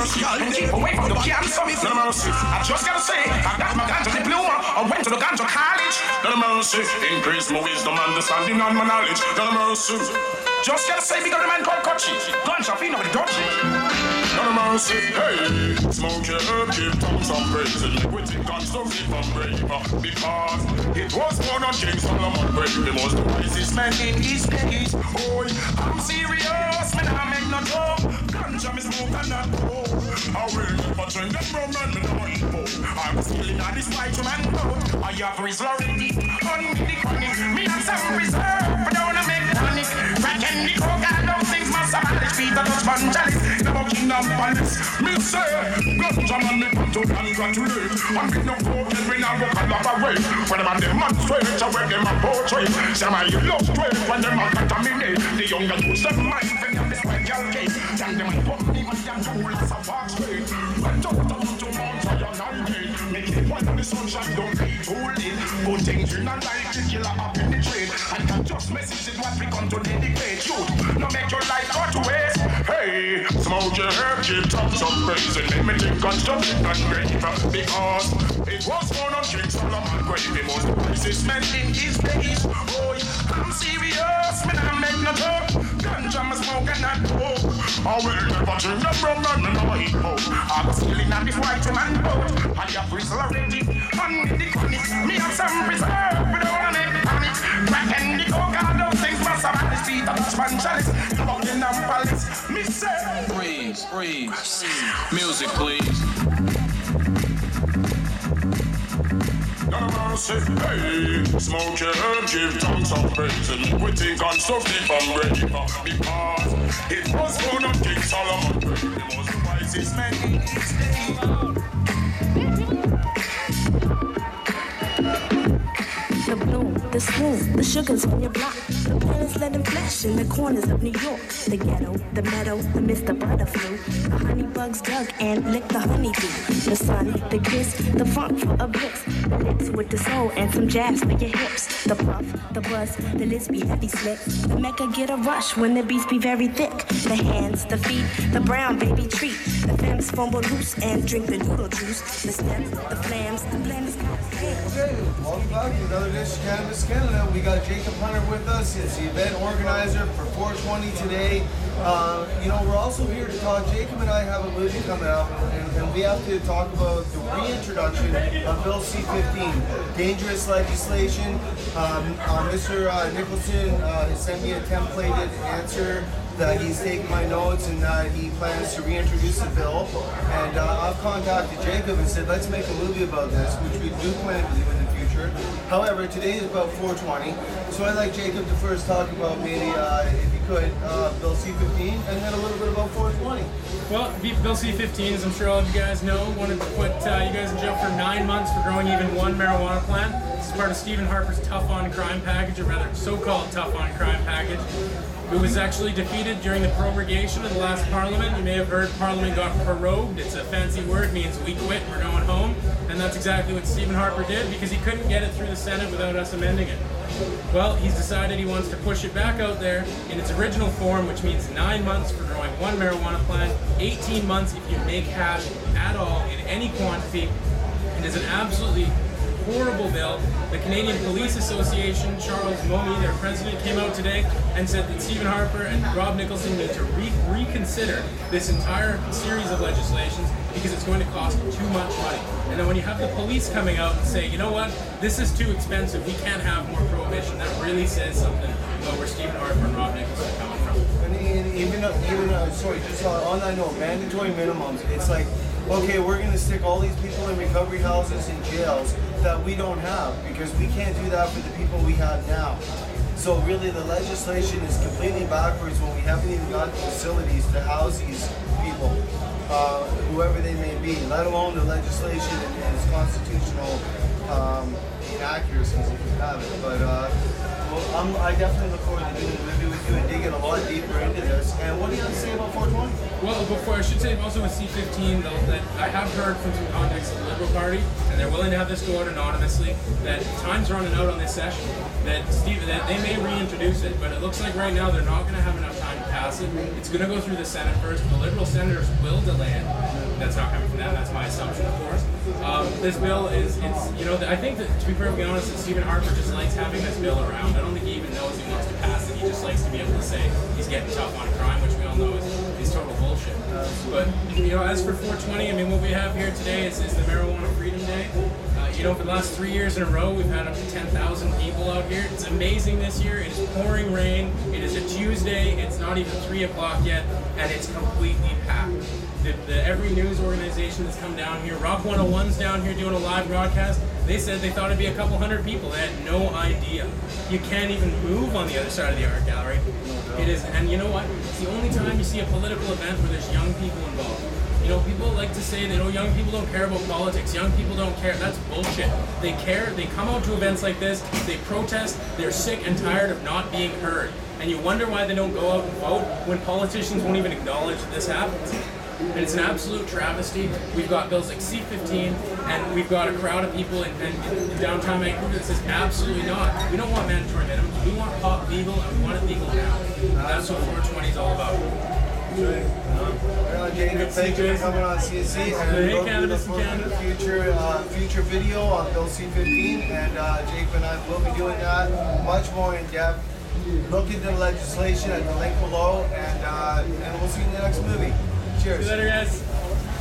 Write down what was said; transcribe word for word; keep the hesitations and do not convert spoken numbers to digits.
mercy. And keep away from the cancer. No mercy. I just gotta say, I got my ganja diploma. I went to the ganja college. No mercy. Increase my wisdom, understanding, and my knowledge. No mercy. Just gotta say, because the man called Kochi. Ganja feel nobody touch it. No mercy. Hey, smoke your herb, give tongues some praise. And liquid it can't stop it from brave. Because it was born on King Solomon grave. He was the wisest man in his days. Boy, I'm serious, man, I make no joke. Ganja me smoke and not go. I will never drink that rum and me no eat pork. I'm stealing all this white man coat. I have reserve already, honey the chronic. Me have some reserve, but don't wanna make panic. Crack and the coke, I don't think must have had feet of Dutch man chalice. The Buckingham Palace, me say, ganja man me come to congratulate. And with no coke, we now go collaborate. When them and them man straight, I wear them a portrait. Some of you love straight when them a contaminate. The younger use them mind when them this white girl case. Tell them I put me when them do lots of walk straight. When talk down to Mount Zion and gate. Make it when the sunshine don't be too late. Good things in a life to kill a penetrate. And that just message is what we come to dedicate. You, no make your life go to waste. Hey, smoke your herb, give tongues some praise. And let me think construction and grave. Because it was born on King Solomon grave. He was the wisest man in his days. Boy, I'm serious, man, I make no joke. Ganja me smoke and not coke. I will never drink the rum and me no eat pork. I was stealing on this white man boat. I have whistle already, honey the chronic. Me have some reserve, but don't wanna make panic. Crack and the coke, all those things must have had the feet of Dutch man chalice. The Buckingham Palace, me say. Freeze, freeze, music please. No mercy, hey, smoke your herb, give tongues some praise. And liquid think on stuff deep and ready. Because it was born on King Solomon grave. He was the wisest man in his day. The bloom, the swoon, the sugars on your block. The planets let them flash in the corners of New York. The ghetto, the meadow, the Mister Butterflu. The honey bugs dug and licked the honeydew. The sun, the kiss, the funk for a bliss. The lips with the soul and some jazz for your hips. The puff, the buzz, the lips be heavy slick. The Mecca get a rush when the beats be very thick. The hands, the feet, the brown baby treat. The femmes fumble loose and drink the noodle juice. The steps, the flams, the blends. Okay, welcome back to another edition of Cannabis Canada. We got Jacob Hunter with us. He's the event organizer for four twenty today. Uh, you know, we're also here to talk. Jacob and I have a movie coming out, and, and we have to talk about the reintroduction of Bill C fifteen, dangerous legislation. Um, uh, Mister Uh, Nicholson uh, has sent me a templated answer that he's taken my notes and that he plans to reintroduce the bill. And uh, I've contacted Jacob and said, let's make a movie about this, which we do plan to do in the future. However, today is about four twenty, so I'd like Jacob to first talk about maybe, uh, if you could, uh, Bill C fifteen, and then a little bit about four twenty. Well, Bill C fifteen, as I'm sure all of you guys know, wanted to put uh, you guys in jail for nine months for growing even one marijuana plant. This is part of Stephen Harper's tough on crime package, or rather so-called tough on crime package. It was actually defeated during the prorogation of the last parliament. You may have heard Parliament got prorogued. It's a fancy word, means we quit, we're going home. And that's exactly what Stephen Harper did, because he couldn't get it through the Senate without us amending it. Well, he's decided he wants to push it back out there in its original form, which means nine months for growing one marijuana plant, eighteen months if you make hash at all in any quantity. It is an absolutely horrible bill. The Canadian Police Association, Charles Momey, their president, came out today and said that Stephen Harper and Rob Nicholson need to re reconsider this entire series of legislations because it's going to cost too much money. And then when you have the police coming out and say, you know what, this is too expensive, we can't have more prohibition, that really says something about where Stephen Harper and Rob Nicholson are coming from. And even, even uh, sorry, just on that note, mandatory minimums, it's like, okay, we're going to stick all these people in recovery houses and jails that we don't have, because we can't do that for the people we have now. So really the legislation is completely backwards when we haven't even got the facilities to house these people, uh, whoever they may be, let alone the legislation and, and its constitutional um, inaccuracies if you have it. But uh, well, I'm, I definitely look forward to doing the movie with you and digging a lot deeper into this. And what do you have to say about four twenty? Well, before I should say also with C fifteen, though, that I have heard from some contacts of the Liberal Party, and they're willing to have this go out anonymously, that time's running out on this session, that Steve, that they may reintroduce it, but it looks like right now they're not going to have enough time to pass pass it. It's going to go through the Senate first. The Liberal senators will delay it. That's not coming from them. That's my assumption, of course. Um, this bill is, it's, you know, I think that, to be perfectly honest, that Stephen Harper just likes having this bill around. I don't think he even knows he wants to pass it. He just likes to be able to say he's getting tough on crime, which we all know is, is total bullshit. But, you know, as for four twenty, I mean, what we have here today is, is the Marijuana Freedom Day. Uh, you know, for the last three years in a row, we've had up to ten thousand people out here. It's amazing this year. It is pouring rain. It is a Tuesday. It's not even three o'clock yet, and it's completely packed. The, the, every news organization that's come down here, Rock one oh one's down here doing a live broadcast. They said they thought it'd be a couple hundred people. They had no idea. You can't even move on the other side of the art gallery. It is, and you know what? It's the only time you see a political event where there's young people involved. You know, people like to say that, oh, young people don't care about politics. Young people don't care. That's bullshit. They care. They come out to events like this. They protest. They're sick and tired of not being heard. And you wonder why they don't go out and vote when politicians won't even acknowledge that this happens. And it's an absolute travesty. We've got bills like C fifteen, and we've got a crowd of people in, in, in downtown Vancouver that says absolutely not. We don't want mandatory minimums. We want pot legal, and we want it legal now. And that's what four twenty is all about. Well, Jacob, thank you for coming on C S C, and Hey, we'll Cannabis look in forward to the Canada. future, uh, future video on Bill C fifteen, and uh, Jacob and I will be doing that much more in depth. Look into the legislation at the link below, and uh, and we'll see you in the next movie. Cheers. See you later, guys.